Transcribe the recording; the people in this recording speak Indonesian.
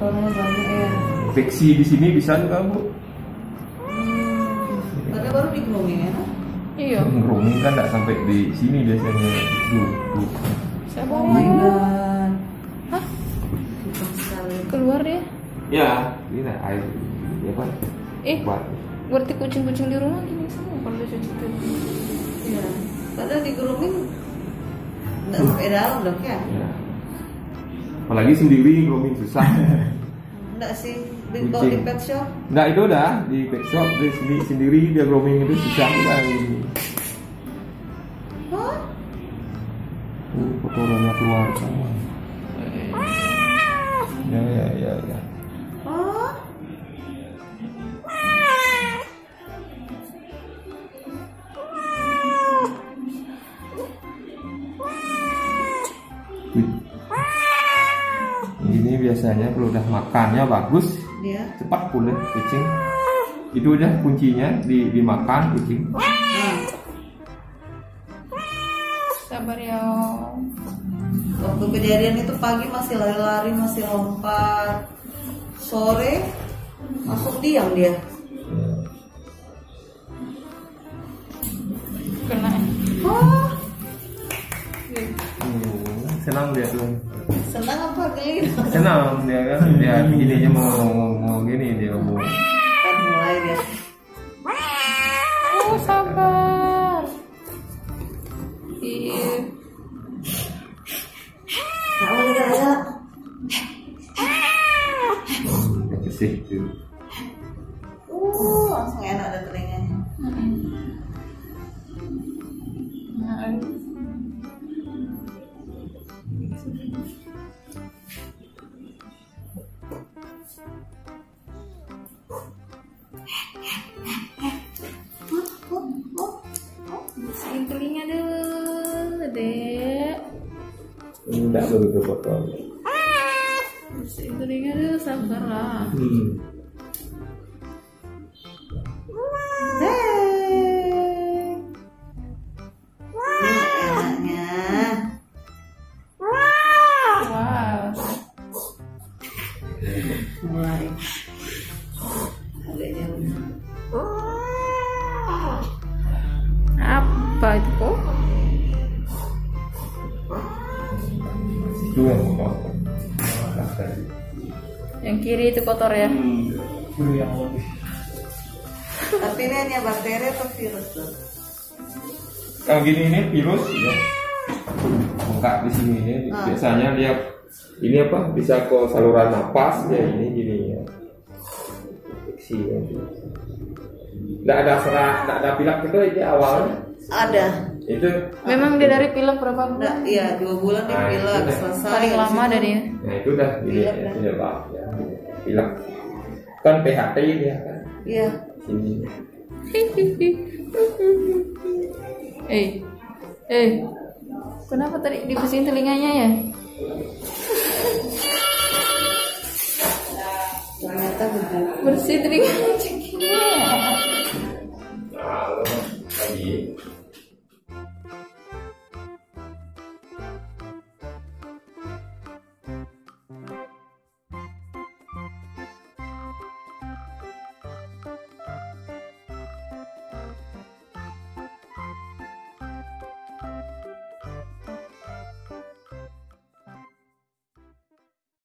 kotornya banyak ya. Infeksi di sini bisa juga Bu. Karena baru di grooming ya. Iya. Grooming kan nggak sampai di sini biasanya. Duh. Saya Oh bawa. my god. Hah? Susah sekali. Keluar dia. Ya, ini air. Ya kan? Buat. Berarti kucing-kucing di rumah gini semua kalau dicuci tuh. Iya. Padahal di grooming nggak sampai dalam dong ya. Ya. Apalagi sendiri grooming susah. Enggak sih, kalau di pet shop. Enggak, itu udah di pet shop di sini sendiri dia grooming itu susah udah ini. Hah? Kotorannya keluar semua. Ya. Oh? Ini biasanya kalau udah makannya bagus, Iya. cepat pulih kucing. Itu udah kuncinya dimakan kucing. Nah, Sabar ya. waktu kejadian itu pagi masih lari-lari, masih lompat. Sore masuk diam dia. Kena. Oh, Senang dia tuh. senang apa geli? Senang dia kan dia gininya mau gini dia mau. Kan mulai dia. Oh, sabar. Iya. Kamu lihat aja. Bersih tuh. Langsung enak ada telinganya. Bersihin telinga dulu, Dek. Enggak begitu kotor. Bersihin telinga dulu, sabarlah. Enaknya. Wow. Mulai. Agak jauh. Apa itu kok? Itu yang kotor. Yang kiri itu kotor ya? Itu yang lebih. Tapi ini hanya bakteri atau virus tuh? Kalau gini ini virus ya. Bengkak di sini ini. Biasanya dia ini apa? Bisa ke saluran napas ya ini gini ya. Infeksi ya. Nggak ada serat, nggak ada pilek itu aja awalnya. Ada. Itu Memang dia dari pilek berapa Enggak, bulan? iya 2 bulan dia Nah, pilek itu selesai. Paling lama Habis dari itu- nah itu udah ini Pilek, ya, dah. penyebab ya. Pilek kan PHT dia kan Iya. sini. Kenapa tadi dibersihin telinganya ya? Ternyata begitu. Bersih telinganya.